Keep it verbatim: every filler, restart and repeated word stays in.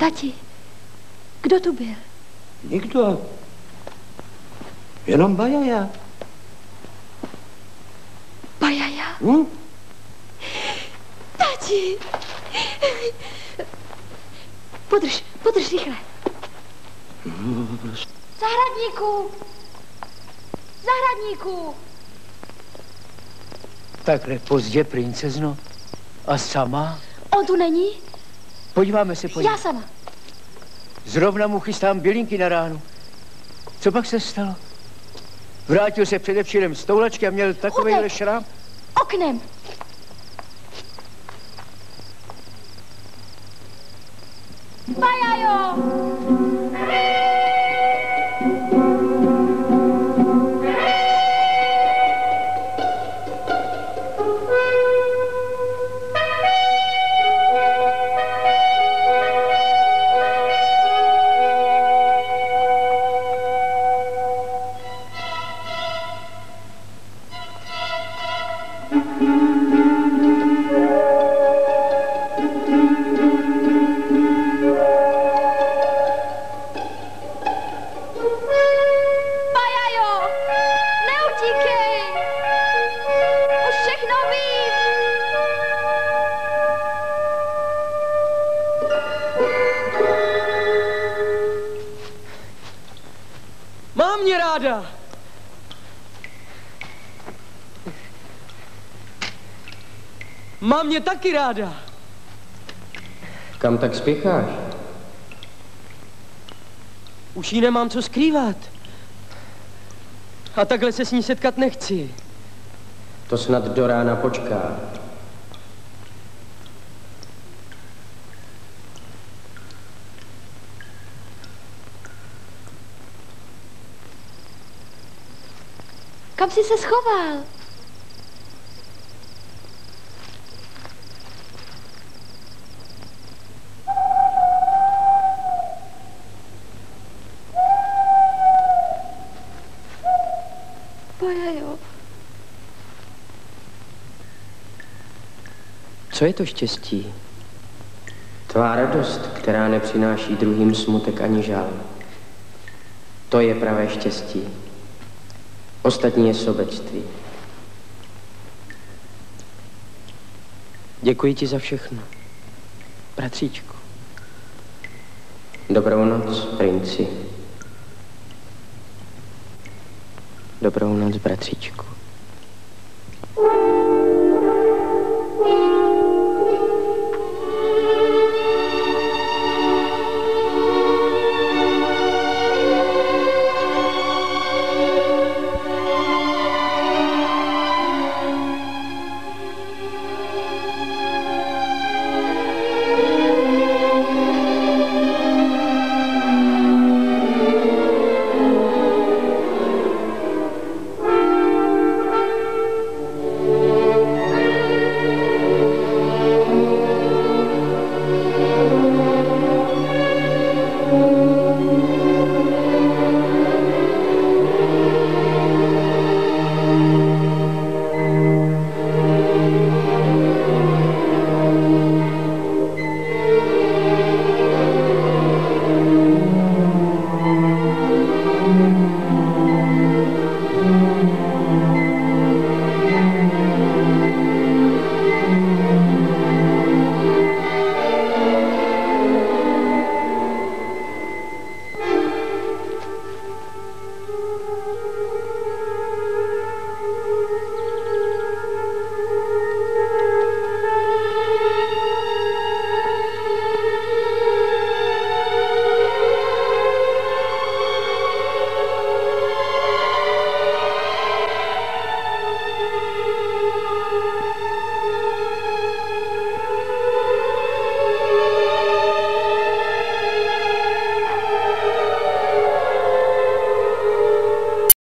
Tati, kdo tu byl? Nikdo. Jenom Bajaja. Bajaja? Hm? Tati! Podrž, podrž rychle. Zahradníku! Zahradníku! Takhle pozdě, princezno. A sama? On tu není? Podíváme se po něm. Já sama. Zrovna mu chystám bylinky na ránu. Co pak se stalo? Vrátil se předevčírem z toulačky a měl takovejhle šrám? Oknem. Bajajo! Mám mě ráda. Mám mě taky ráda. Kam tak spěcháš? Už jí nemám co skrývat. A takhle se s ní setkat nechci. To snad do rána počká. Kam jsi se schoval? Bajajo. Co je to štěstí? Tvá radost, která nepřináší druhým smutek ani žál. To je pravé štěstí. Ostatní je sobectví. Děkuji ti za všechno, bratříčku. Dobrou noc, princi. Dobrou noc, bratříčku.